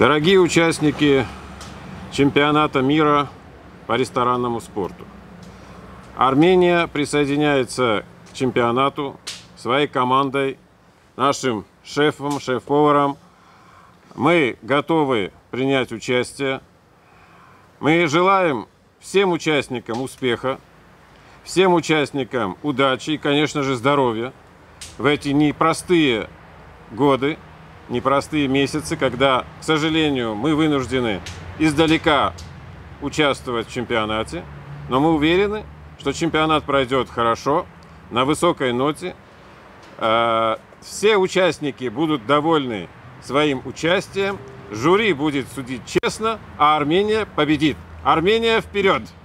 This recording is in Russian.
Дорогие участники чемпионата мира по ресторанному спорту, Армения присоединяется к чемпионату своей командой, нашим шефом, шеф-поваром. Мы готовы принять участие. Мы желаем всем участникам успеха, всем участникам удачи и, конечно же, здоровья в эти непростые годы, непростые месяцы, когда, к сожалению, мы вынуждены издалека участвовать в чемпионате. Но мы уверены, что чемпионат пройдет хорошо, на высокой ноте. Все участники будут довольны своим участием. Жюри будет судить честно, а Армения победит. Армения вперед!